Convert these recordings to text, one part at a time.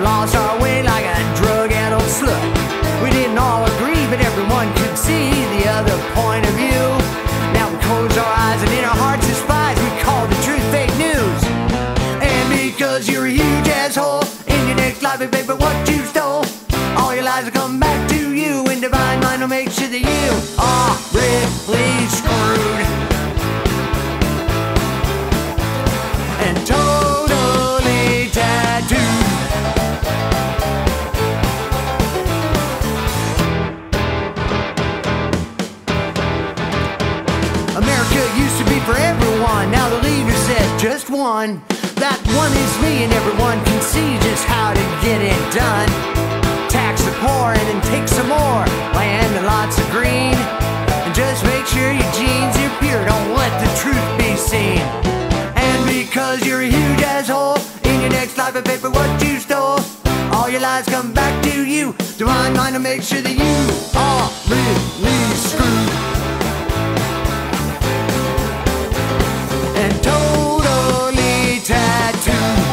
lost our way like a drug-addled slut. We didn't all agree, but everyone could see the other point of view. Now we close our eyes and in our hearts despise, we call the truth fake news. And because you're a huge asshole, in your next life, baby, what you stole, all your lies will come back to you, and divine mind will make sure that you are really screwed and totally tattooed. America used to be for everyone, now the leader says just one. That one is me, and everyone can see just how to get it done. Tax the poor and then take some more land and lots of green, and just make sure your genes are pure, don't let the truth be seen. And because you're a huge asshole, in your next life of paper what you stole, all your lies come back to you. Divine mind to make sure that you are really screwed and totally tattooed.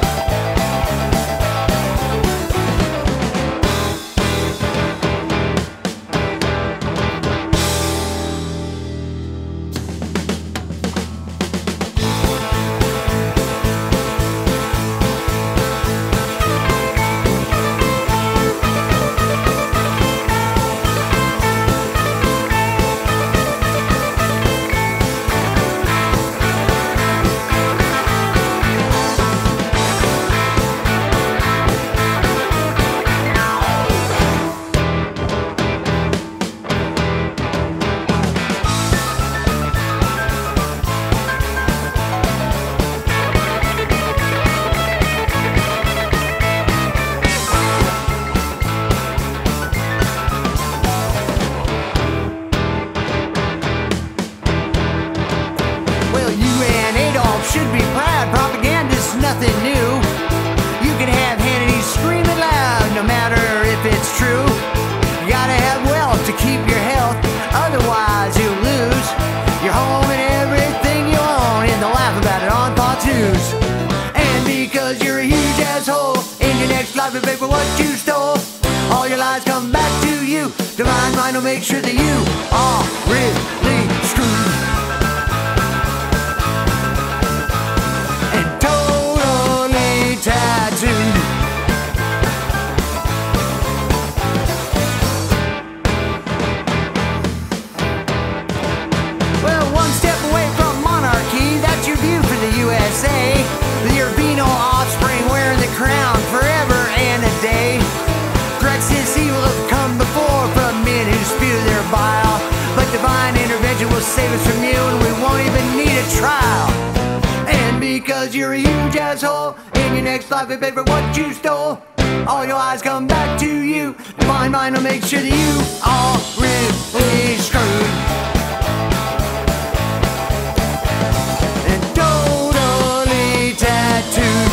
Should be proud, propaganda's nothing new. You can have Hannity screaming loud, no matter if it's true. You gotta have wealth to keep your health, otherwise you'll lose your home and everything you own in the Laugh About It on Fox News. And because you're a huge asshole, in your next life of paper what you stole, all your lies come back to you. Divine mind will make sure that you are really screwed tattooed. Well, one step away from monarchy, that's your view for the USA. The albino offspring wearing the crown forever and a day. Threats this evil have come before from men who spew their bile, but divine intervention will save us from you, and we won't even need a trial. And because you're a huge asshole, in your next life they pay for what you stole, all your eyes come back to you. Divine mind will make sure that you are really screwed and totally tattooed.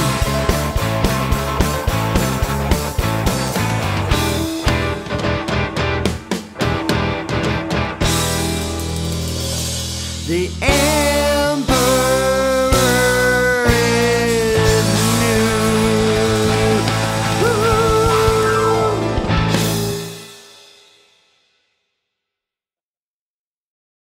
The